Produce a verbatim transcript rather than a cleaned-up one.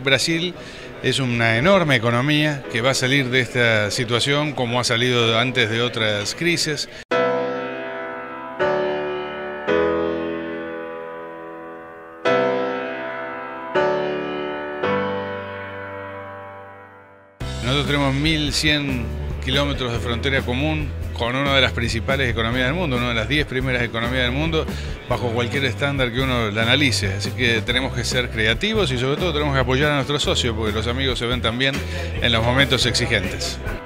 Brasil es una enorme economía que va a salir de esta situación como ha salido antes de otras crisis. Nosotros tenemos mil cien kilómetros de frontera común con una de las principales economías del mundo, una de las diez primeras economías del mundo, bajo cualquier estándar que uno la analice. Así que tenemos que ser creativos y sobre todo tenemos que apoyar a nuestros socios, porque los amigos se ven también en los momentos exigentes.